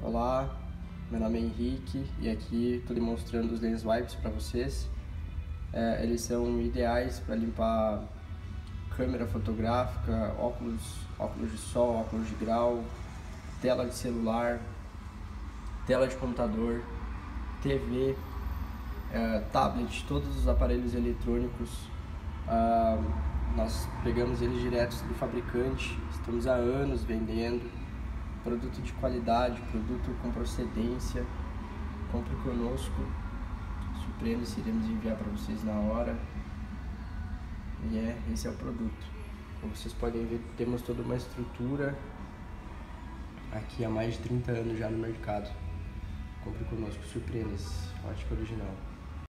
Olá, meu nome é Henrique e aqui estou demonstrando os lens wipes para vocês. Eles são ideais para limpar câmera fotográfica, óculos de sol, óculos de grau, tela de celular, tela de computador, TV, tablet, todos os aparelhos eletrônicos. Nós pegamos eles diretos do fabricante, estamos há anos vendendo. Produto de qualidade, produto com procedência. Compre conosco, surpreenda-se, iremos enviar para vocês na hora. E esse é o produto. Como vocês podem ver, temos toda uma estrutura aqui há mais de 30 anos já no mercado. Compre conosco, surpreenda-se, ótica original.